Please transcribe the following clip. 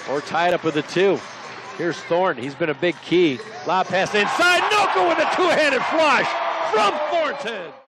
or tie it up with a 2. Here's Thornton. He's been a big key. Lob pass inside. Noka with a two-handed flush from Thornton.